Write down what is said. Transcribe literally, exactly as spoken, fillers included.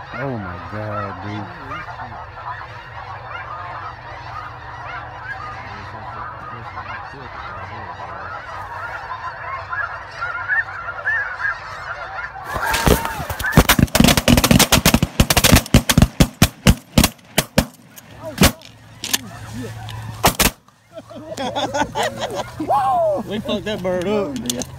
Oh my god, dude. We fucked that bird up.